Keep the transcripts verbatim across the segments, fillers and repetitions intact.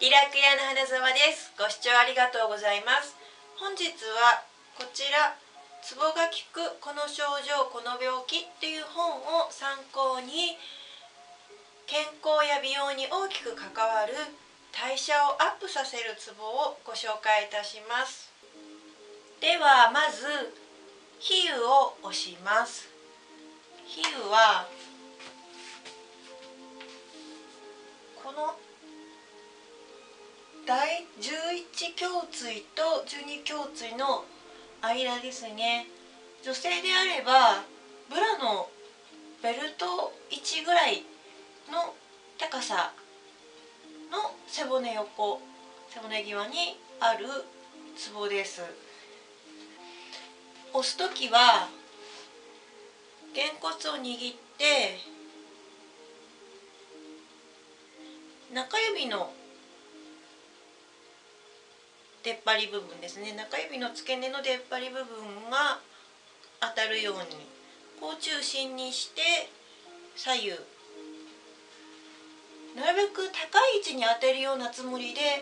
リラク屋の花沢です。ご視聴ありがとうございます。本日はこちら、ツボが効くこの症状この病気っていう本を参考に、健康や美容に大きく関わる代謝をアップさせるツボをご紹介いたします。ではまず比喩を押します。比喩はこの第じゅういち胸椎とじゅうに胸椎の間ですね。女性であればブラのベルト位置ぐらいの高さの背骨横、背骨際にあるツボです。押すときはげんこつを握って中指の出っ張り部分ですね、中指の付け根の出っ張り部分が当たるようにこう中心にして左右なるべく高い位置に当てるようなつもりで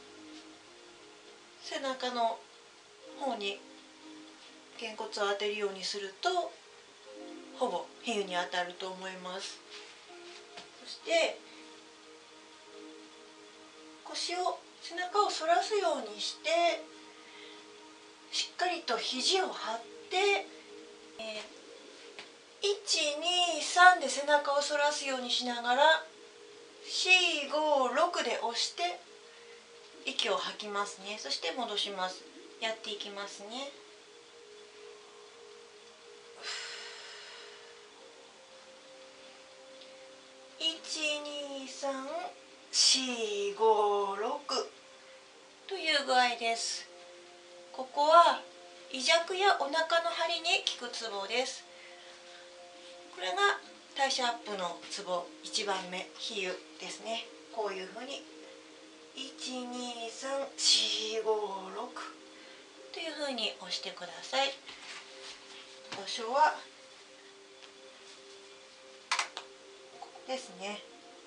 背中の方にげんこつを当てるようにするとほぼ比喩に当たると思います。そして腰を背中を反らすようにしてしっかりと肘を張って、えー、いちにさんで背中を反らすようにしながらよんごろくで押して息を吐きますね。そして戻します。やっていきますね。いちにさんよんごろくという具合です。ここは胃弱やお腹の張りに効くツボです。これが代謝アップのツボいちばんめ、比喩ですね。こういうふうにいちにさんよんごろくというふうに押してください。場所はここですね。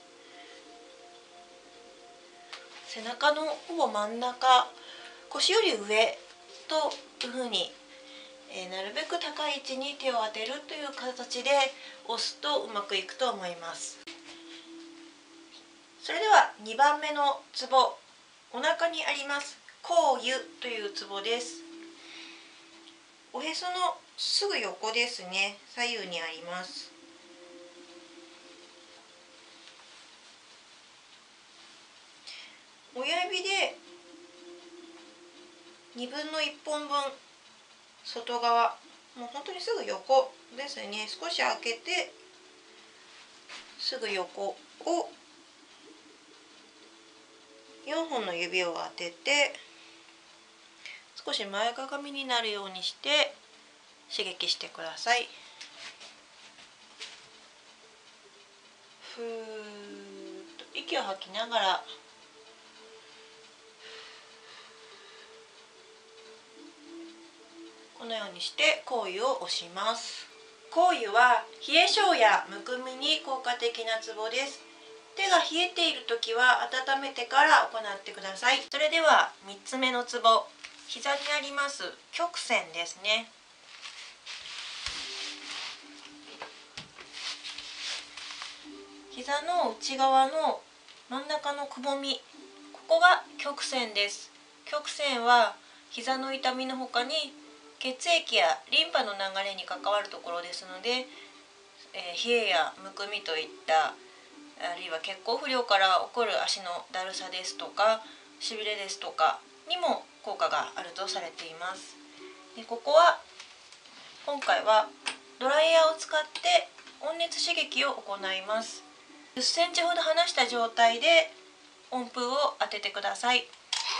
背中のほぼ真ん中、腰より上というふうに、えー、なるべく高い位置に手を当てるという形で押すとうまくいくと思います。それではにばんめのツボ、お腹にあります後兪というツボです。おへそのすぐ横ですね、左右にあります。親指でにぶんのいっぽんぶん外側、もう本当にすぐ横ですね。少し開けてすぐ横をよんほんの指を当てて少し前かがみになるようにして刺激してください。ふーっと息を吐きながらこのようにして後兪を押します。後兪は冷え性やむくみに効果的なツボです。手が冷えているときは温めてから行ってください。それではみっつめのツボ、膝にあります曲線ですね。膝の内側の真ん中のくぼみ、ここが曲線です。曲線は膝の痛みのほかに血液やリンパの流れに関わるところですので、えー、冷えやむくみといったあるいは血行不良から起こる足のだるさですとかしびれですとかにも効果があるとされています。でここは今回はドライヤーを使って温熱刺激を行います。じゅっセンチほど離した状態で温風を当ててください。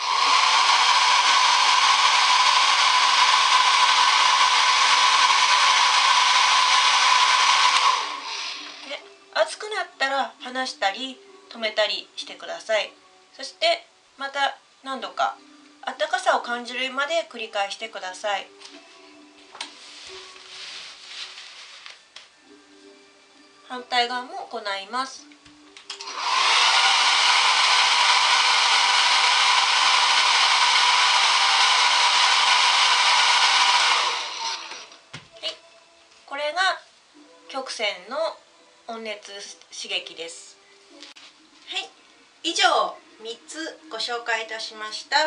熱くなったら離したり止めたりしてください。そしてまた何度か温かさを感じるまで繰り返してください。反対側も行います。 れが曲線の温熱刺激です。はい、以上みっつご紹介いたしました。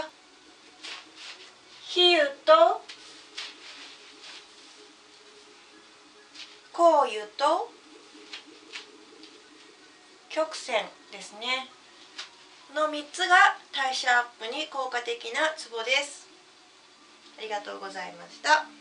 比喩と交喩と曲線ですねのみっつが代謝アップに効果的なツボです。ありがとうございました。